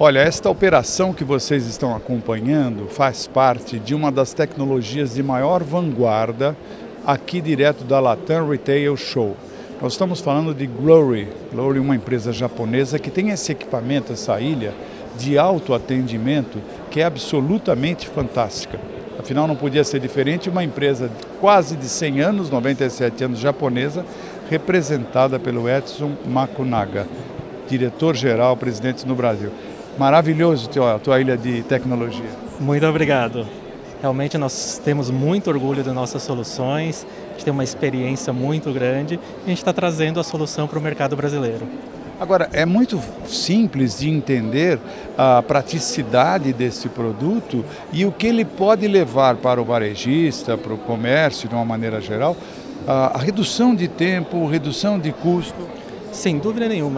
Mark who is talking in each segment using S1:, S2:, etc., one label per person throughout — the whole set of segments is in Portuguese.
S1: Olha, esta operação que vocês estão acompanhando faz parte de uma das tecnologias de maior vanguarda aqui direto da Latam Retail Show. Nós estamos falando de Glory, uma empresa japonesa que tem esse equipamento, essa ilha de autoatendimento que é absolutamente fantástica. Afinal, não podia ser diferente, uma empresa quase de 100 anos, 97 anos, japonesa, representada pelo Edson Makunaga, diretor-geral, presidente no Brasil. Maravilhoso a tua ilha de tecnologia.
S2: Muito obrigado. Realmente nós temos muito orgulho das nossas soluções, a gente tem uma experiência muito grande e a gente está trazendo a solução para o mercado brasileiro.
S1: Agora, é muito simples de entender a praticidade desse produto e o que ele pode levar para o varejista, para o comércio de uma maneira geral, a redução de tempo, redução de custo.
S2: Sem dúvida nenhuma,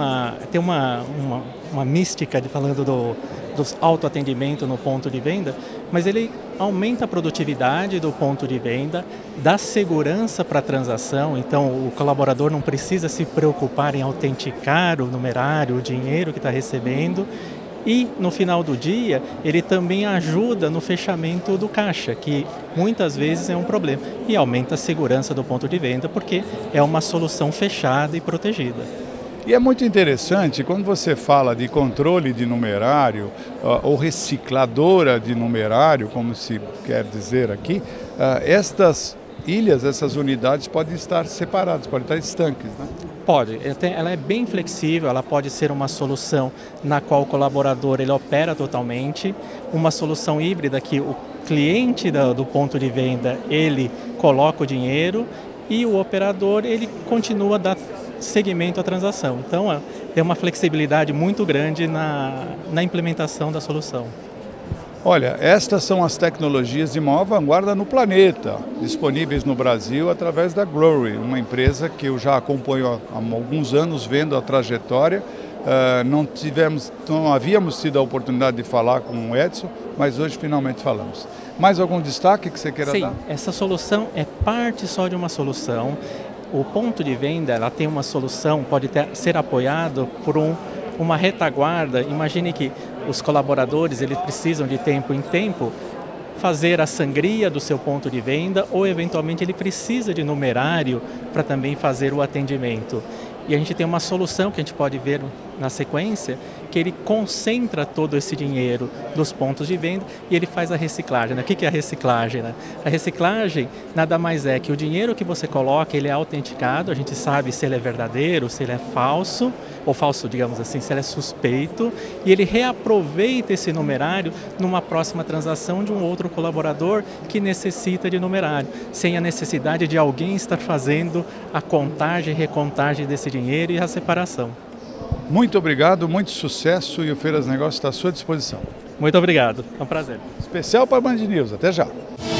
S2: tem uma mística de falando dos autoatendimento no ponto de venda, mas ele aumenta a produtividade do ponto de venda, dá segurança para a transação, então o colaborador não precisa se preocupar em autenticar o numerário, o dinheiro que está recebendo. E no final do dia, ele também ajuda no fechamento do caixa, que muitas vezes é um problema, e aumenta a segurança do ponto de venda, porque é uma solução fechada e protegida.
S1: E é muito interessante, quando você fala de controle de numerário, ou recicladora de numerário, como se quer dizer aqui, estas ilhas, essas unidades podem estar separadas, podem estar estanques, né?
S2: Pode, ela é bem flexível, ela pode ser uma solução na qual o colaborador ele opera totalmente, uma solução híbrida que o cliente do ponto de venda ele coloca o dinheiro e o operador ele continua a dar seguimento à transação. Então tem uma flexibilidade muito grande na implementação da solução.
S1: Olha, estas são as tecnologias de maior vanguarda no planeta, disponíveis no Brasil através da Glory, uma empresa que eu já acompanho há alguns anos, vendo a trajetória. Não havíamos tido a oportunidade de falar com o Edson, mas hoje finalmente falamos. Mais algum destaque que você queira dar?
S2: Sim, essa solução é parte só de uma solução. O ponto de venda ela tem uma solução, pode ser apoiado por uma retaguarda. Imagine que os colaboradores eles precisam de tempo em tempo fazer a sangria do seu ponto de venda ou eventualmente ele precisa de numerário para também fazer o atendimento. E a gente tem uma solução que a gente pode ver na sequência, que ele concentra todo esse dinheiro dos pontos de venda e ele faz a reciclagem. O que é a reciclagem? A reciclagem nada mais é que o dinheiro que você coloca, ele é autenticado, a gente sabe se ele é verdadeiro, se ele é falso, ou falso, digamos assim, se ele é suspeito, e ele reaproveita esse numerário numa próxima transação de um outro colaborador que necessita de numerário, sem a necessidade de alguém estar fazendo a contagem e recontagem desse dinheiro e a separação.
S1: Muito obrigado, muito sucesso e o Feiras Negócios está à sua disposição.
S2: Muito obrigado, é um prazer.
S1: Especial para a Band News, até já.